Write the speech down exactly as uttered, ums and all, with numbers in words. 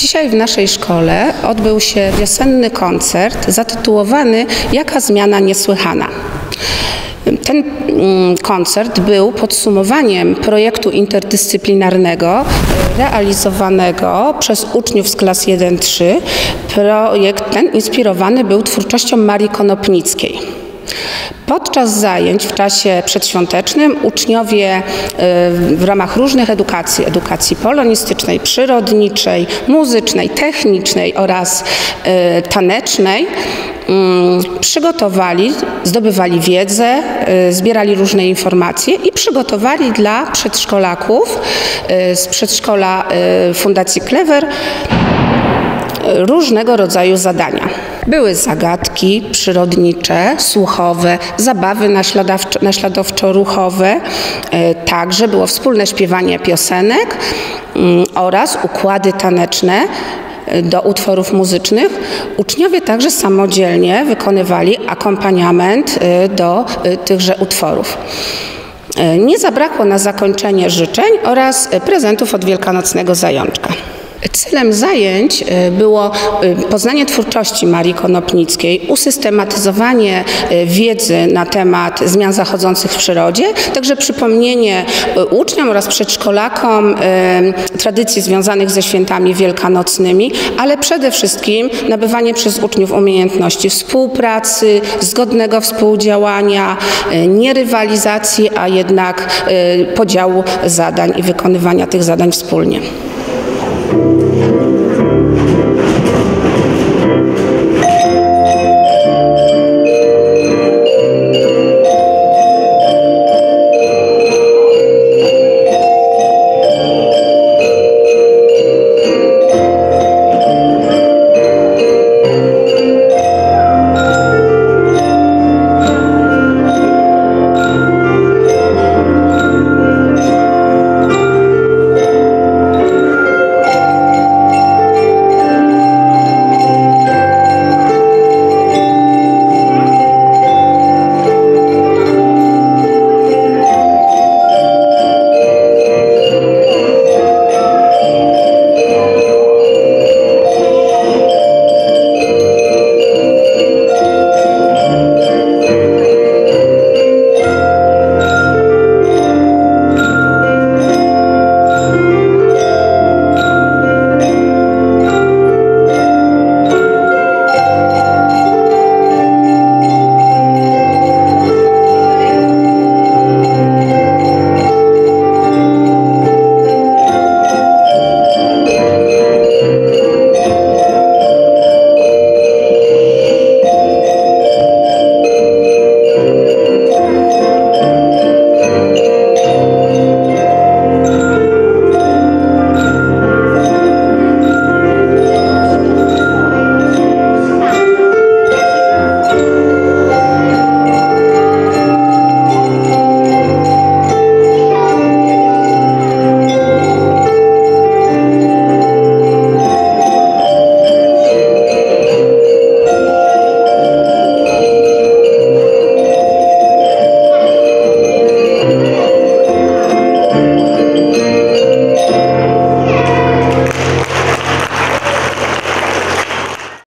Dzisiaj w naszej szkole odbył się wiosenny koncert zatytułowany „Jaka zmiana niesłychana”. Ten koncert był podsumowaniem projektu interdyscyplinarnego realizowanego przez uczniów z klas jeden trzy. Projekt ten inspirowany był twórczością Marii Konopnickiej. Podczas zajęć w czasie przedświątecznym uczniowie w ramach różnych edukacji, edukacji polonistycznej, przyrodniczej, muzycznej, technicznej oraz tanecznej przygotowali, zdobywali wiedzę, zbierali różne informacje i przygotowali dla przedszkolaków z przedszkola Fundacji Clever różnego rodzaju zadania. Były zagadki przyrodnicze, słuchowe, zabawy naśladowczo-ruchowe, także było wspólne śpiewanie piosenek oraz układy taneczne do utworów muzycznych. Uczniowie także samodzielnie wykonywali akompaniament do tychże utworów. Nie zabrakło na zakończenie życzeń oraz prezentów od wielkanocnego zajączka. Celem zajęć było poznanie twórczości Marii Konopnickiej, usystematyzowanie wiedzy na temat zmian zachodzących w przyrodzie, także przypomnienie uczniom oraz przedszkolakom tradycji związanych ze świętami wielkanocnymi, ale przede wszystkim nabywanie przez uczniów umiejętności współpracy, zgodnego współdziałania, nie rywalizacji, a jednak podziału zadań i wykonywania tych zadań wspólnie. Thank you.